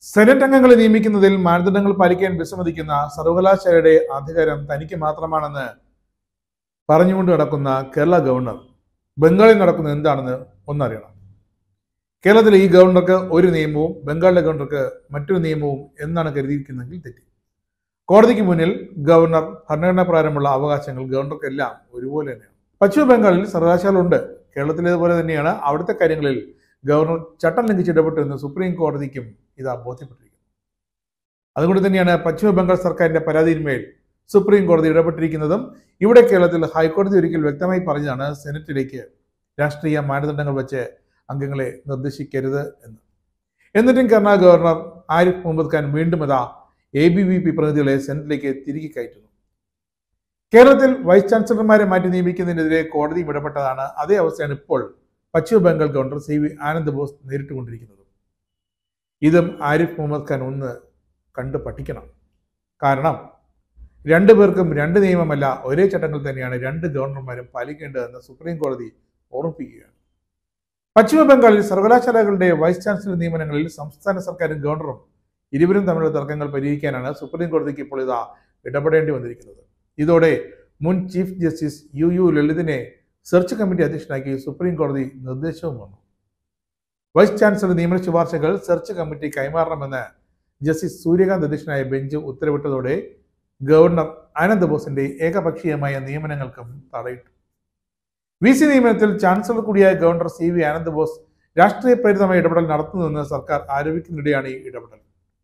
Senate അംഗങ്ങളെ നിയമിക്കുന്നതിൽ മാനദണ്ഡങ്ങൾ പാലിക്കാൻ വിസമ്മതിക്കുന്ന സർവകലാശാലയുടെ അധികാരം തനിക്ക് മാത്രമാണെന്ന് പറഞ്ഞുകൊണ്ട് നടക്കുന്ന കേരള ഗവർണർ ബംഗാളിൽ നടക്കുന്നത് എന്താണെന്ന് ഒന്നറിയണം. കേരളത്തിലെ ഈ ഗവർണർക്ക് ഒരു നിയമവും ബംഗാളിലെ ഗവർണർക്ക് മറ്റൊരു നിയമവും എന്നാണ് കരുതിയിരിക്കുന്നതെങ്കിൽ തെറ്റി. കോടതിക്ക് മുന്നിൽ ഗവർണർ ഭരണഘടനാ പ്രകാരമുള്ള അവകാശങ്ങൾ ഗവർണർക്കെല്ലാം ഒരുപോലെ തന്നെയാണ്. പശ്ചിമ ബംഗാളിൽ സർവകലാശാല ഉണ്ട്. കേരളത്തിലേതുപോലെ തന്നെയാണ് അവിടുത്തെ കാര്യങ്ങളിൽ ഗവർണർ ചട്ടം ലംഘിച്ച് ഇടപെട്ടെന്ന് സുപ്രീം കോടതിക്കും ഇതാ ബോധ്യപ്പെട്ടിരിക്കുന്നു. അതുകൊണ്ട് തന്നെയാണ് പശ്ചിമ ബംഗാൾ സർക്കാരിന്റെ പരാതിയിന്മേൽ സുപ്രീം കോടതി ഇടപെട്ടിരിക്കുന്നതും. ഇവിടെ കേരളത്തിൽ ഹൈക്കോടതി ഒരിക്കൽ വ്യക്തമായി പറഞ്ഞതാണ് സെനറ്റിലേക്ക് രാഷ്ട്രീയ മാനദണ്ഡങ്ങൾ വെച്ച് അംഗങ്ങളെ നിർദ്ദേശിക്കരുത് എന്ന്. എന്നിട്ടും കർണാടക ഗവർണർ ആരിഫ് മുഹമ്മദ് ഖാൻ വീണ്ടും അതാ ABVP പ്രതിനിധികളെ സെനറ്റിലേക്ക് തിരികെ കയറ്റുന്നു. കേരളത്തിൽ വൈസ് ചാൻസലർമാരെ മാറ്റി നിയമിക്കുന്നതിനെതിരെ കോടതിയും ഇടപെട്ടതാണ്. അതേ അവസ്ഥയാണ് ഇപ്പോൾ പശ്ചിമ ബംഗാൾ ഗവർണർ CV ആനന്ദ് ബോസ് നേരിട്ടുകൊണ്ടിരിക്കുന്നത്. ഇതും ആരിഫ് മുഹമ്മദ് ഖാൻ ഒന്ന് കണ്ടു പഠിക്കണം. കാരണം രണ്ടുപേർക്കും രണ്ട് നിയമമല്ല, ഒരേ ചട്ടങ്ങൾ തന്നെയാണ് രണ്ട് ഗവർണർമാരും പാലിക്കേണ്ടതെന്ന് സുപ്രീം കോടതി ഓർമ്മിപ്പിക്കുകയാണ്. പശ്ചിമ ബംഗാളിൽ സർവകലാശാലകളുടെ വൈസ് ചാൻസലർ നിയമനങ്ങളിൽ സംസ്ഥാന സർക്കാരും ഗവർണറും ഇരുവരും തമ്മിലുള്ള തർക്കങ്ങൾ പരിഹരിക്കാനാണ് സുപ്രീം കോടതിക്ക് ഇപ്പോൾ ഇതാ ഇടപെടേണ്ടി വന്നിരിക്കുന്നത്. ഇതോടെ മുൻ ചീഫ് ജസ്റ്റിസ് UU ലളിതിനെ സെർച്ച് കമ്മിറ്റി അധ്യക്ഷനാക്കി സുപ്രീം കോടതി നിർദ്ദേശവും വന്നു. വൈസ് ചാൻസലർ നിയമന ശുപാർശകൾ സെർച്ച് കമ്മിറ്റി കൈമാറണമെന്ന് ജസ്റ്റിസ് സൂര്യകാന്ത് അധ്യക്ഷനായ ബെഞ്ച് ഉത്തരവിട്ടതോടെ ഗവർണർ ആനന്ദ് ബോസിന്റെ ഏകപക്ഷീയമായ നിയമനങ്ങൾക്കും തടയിട്ടു. VC നിയമനത്തിൽ ചാൻസലർ കൂടിയായ ഗവർണർ CV ആനന്ദ് ബോസ് രാഷ്ട്രീയ പ്രേരിതമായ ഇടപെടൽ നടത്തുന്നുവെന്ന് സർക്കാർ ആരോപിക്കുന്നതിനിടെയാണ് ഈ ഇടപെടൽ.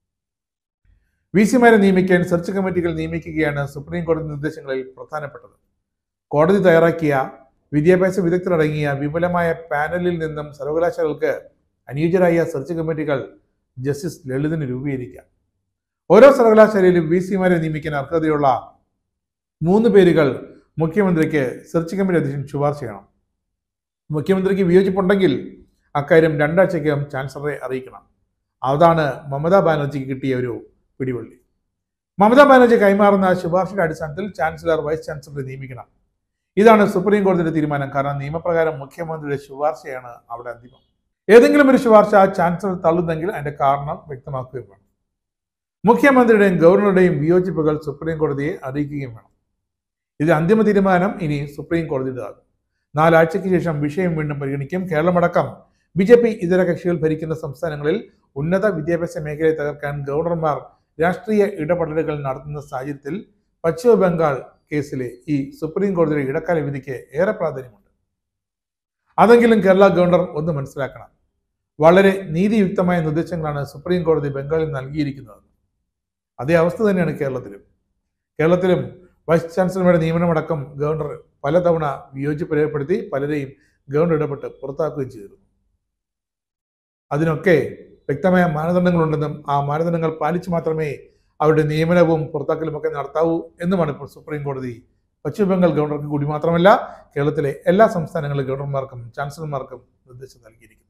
VCമാരെ നിയമിക്കാൻ സെർച്ച് കമ്മിറ്റികൾ നിയമിക്കുകയാണ് സുപ്രീം കോടതി നിർദ്ദേശങ്ങളിൽ പ്രധാനപ്പെട്ടത്. കോടതി തയ്യാറാക്കിയ വിദ്യാഭ്യാസ വിദഗ്ധരടങ്ങിയ വിപുലമായ പാനലിൽ നിന്നും സർവകലാശാലകൾക്ക് അനുയോജ്യരായ സെർച്ച് കമ്മിറ്റികൾ ജസ്റ്റിസ് ലളിതിന് രൂപീകരിക്കാം. ഓരോ സർവകലാശാലയിലും VCമാരെ നിയമിക്കാൻ അർഹതയുള്ള 3 പേരുകൾ മുഖ്യമന്ത്രിക്ക് സെർച്ച് കമ്മിറ്റി അധ്യക്ഷൻ ശുപാർശ ചെയ്യണം. മുഖ്യമന്ത്രിക്ക് വിയോജിപ്പുണ്ടെങ്കിൽ അക്കാര്യം 2 ആഴ്ചയ്ക്കകം ചാൻസലറെ അറിയിക്കണം. അതാണ് മമതാ ബാനർജിക്ക് കിട്ടിയ ഒരു പിടിവള്ളി. മമതാ ബാനർജി കൈമാറുന്ന ശുപാർശയുടെ അടിസ്ഥാനത്തിൽ ചാൻസലർ വൈസ് ചാൻസലറെ നിയമിക്കണം. ഇതാണ് സുപ്രീം കോടതിയുടെ തീരുമാനം. കാരണം നിയമപ്രകാരം മുഖ്യമന്ത്രിയുടെ ശുപാർശയാണ് അവിടെ അന്തിമം. ഏതെങ്കിലും ഒരു ശുപാർശ ചാൻസലർ തള്ളുന്നെങ്കിൽ അതിന്റെ കാരണം വ്യക്തമാക്കുകയും വേണം. മുഖ്യമന്ത്രിയുടെയും ഗവർണറുടെയും വിയോജിപ്പുകൾ സുപ്രീം കോടതിയെ അറിയിക്കുകയും വേണം. ഇത് അന്തിമ തീരുമാനം ഇനി സുപ്രീം കോടതിയുടേതാകും. 4 ആഴ്ചയ്ക്ക് ശേഷം വിഷയം വീണ്ടും പരിഗണിക്കും. കേരളമടക്കം BJP ഇതര കക്ഷികൾ ഭരിക്കുന്ന സംസ്ഥാനങ്ങളിൽ ഉന്നത വിദ്യാഭ്യാസ മേഖലയെ തകർക്കാൻ ഗവർണർമാർ രാഷ്ട്രീയ ഇടപെടലുകൾ നടത്തുന്ന സാഹചര്യത്തിൽ പശ്ചിമ ബംഗാൾ കേസിലെ ഈ സുപ്രീം കോടതിയുടെ ഇടക്കാല വിധിക്ക് ഏറെ പ്രാധാന്യമുണ്ട്. അതെങ്കിലും കേരള ഗവർണർ ഒന്ന് മനസ്സിലാക്കണം. വളരെ നീതിയുക്തമായ നിർദ്ദേശങ്ങളാണ് സുപ്രീം കോടതി ബംഗാളിൽ നൽകിയിരിക്കുന്നത്. അതേ അവസ്ഥ തന്നെയാണ് കേരളത്തിലും വൈസ് ചാൻസലർമാരുടെ നിയമനമടക്കം ഗവർണർ പലതവണ വിയോജിപ്പ് രേഖപ്പെടുത്തി പലരെയും ഗവർണർ ഇടപെട്ട് പുറത്താക്കുകയും ചെയ്തിരുന്നു. അതിനൊക്കെ വ്യക്തമായ മാനദണ്ഡങ്ങളുണ്ടെന്നും ആ മാനദണ്ഡങ്ങൾ പാലിച്ചു മാത്രമേ അവരുടെ നിയമനവും പുറത്താക്കലുമൊക്കെ നടത്താവൂ എന്നുമാണ് ഇപ്പോൾ സുപ്രീം കോടതി പശ്ചിമ ബംഗാൾ ഗവർണർക്ക് കൂടി മാത്രമല്ല കേരളത്തിലെ എല്ലാ സംസ്ഥാനങ്ങളിലെ ഗവർണർമാർക്കും ചാൻസലർമാർക്കും നിർദ്ദേശം നൽകിയിരിക്കുന്നത്.